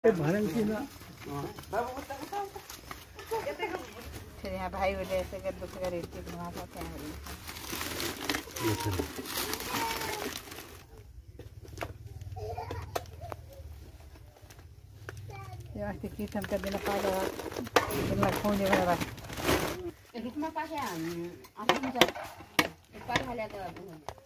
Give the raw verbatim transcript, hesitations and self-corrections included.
फिर यहाँ भाई बोले ऐसे कर दुख कर इतनी घुमा पाते हैं ये वास्ते कीर्तन कर देना पालो दिन लगभग नहीं बना रुक में पास है आप मुझे एक बार हाले तो